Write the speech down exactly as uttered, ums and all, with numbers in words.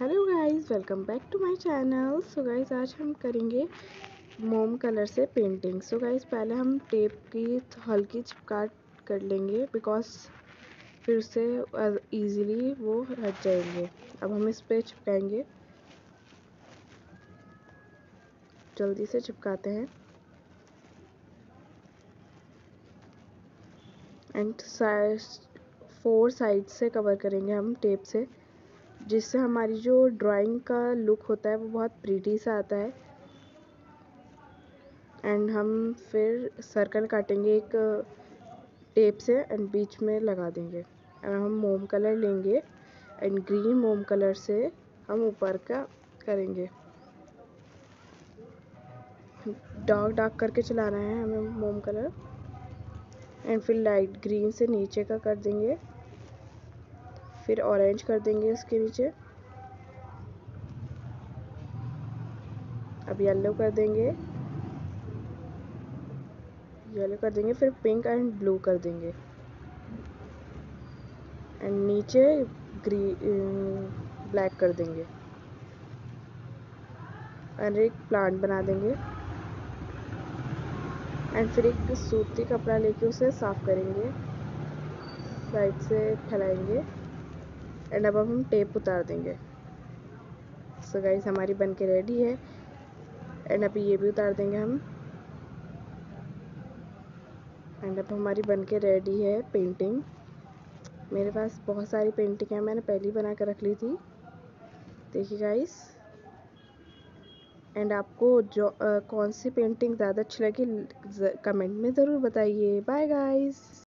Hello guys, welcome back to my channel. So guys, आज हम करेंगे मोम कलर से पेंटिंग। सो गाइस, पहले हम टेप की हल्की चिपकाट कर लेंगे बिकॉज फिर से इजीली वो हट जाएंगे। अब हम इस पे चिपकाएंगे, जल्दी से चिपकाते हैं। एंड फोर साइड से कवर करेंगे हम टेप से, जिससे हमारी जो ड्राइंग का लुक होता है वो बहुत प्रीटी सा आता है। एंड हम फिर सर्कल काटेंगे एक टेप से एंड बीच में लगा देंगे। और हम मोम कलर लेंगे एंड ग्रीन मोम कलर से हम ऊपर का करेंगे। डार्क डार्क करके चलाना है हमें मोम कलर। एंड फिर लाइट ग्रीन से नीचे का कर देंगे, फिर ऑरेंज कर देंगे उसके नीचे। अब येलो कर देंगे, येलो कर देंगे फिर पिंक एंड ब्लू कर देंगे। एंड नीचे ग्रीन ब्लैक कर देंगे और एक प्लांट बना देंगे। एंड फिर एक सूती कपड़ा लेके उसे साफ करेंगे, साइड से फैलाएंगे। एंड अब हम टेप उतार देंगे। सो गाइस, हमारी बन के रेडी है। एंड अभी ये भी उतार देंगे हम। एंड अब हमारी बन के रेडी है पेंटिंग। मेरे पास बहुत सारी पेंटिंग है, मैंने पहले ही बना कर रख ली थी। देखिए गाइस। एंड आपको जो आ, कौन सी पेंटिंग ज़्यादा अच्छी लगी कमेंट में ज़रूर बताइए। Bye guys.